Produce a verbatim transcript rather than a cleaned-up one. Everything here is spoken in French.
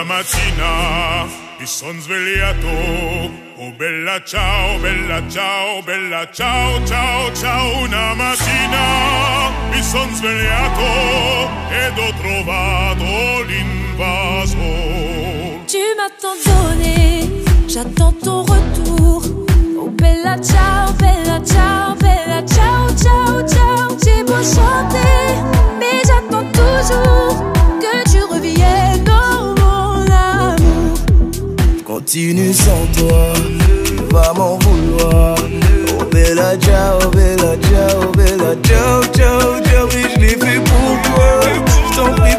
mattina mi son svegliato. Oh bella ciao, bella ciao, bella ciao, ciao, ciao. Una mattina mi son svegliato ed ho trovato l'invaso. Tu m'as tant donné, j'attends ton retour. Oh bella ciao, bella ciao, bella ciao, ciao, ciao. J'ai beau chanter, mais j'attends toujours que tu reviennes, oh mon amour. Continue sans toi, tu vas m'en vouloir. Oh bella ciao, bella ciao, bella ciao, ciao, ciao. Oui, je l'ai fait pour toi, je t'en prie.